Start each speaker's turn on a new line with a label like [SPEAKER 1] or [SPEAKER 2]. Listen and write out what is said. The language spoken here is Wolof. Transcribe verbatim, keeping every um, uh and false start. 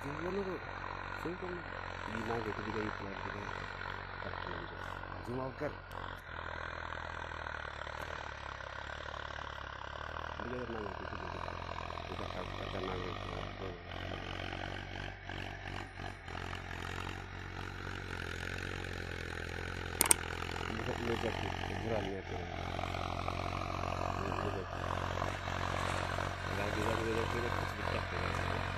[SPEAKER 1] Sebenarnya kok, saya kan di naga ketika itu lah kita pakai zoom out kan, dia naga itu juga kita kata naga itu apa? Bisa negatif ukurannya tuh, negatif. Kalau kita negatif kita sedikit ya.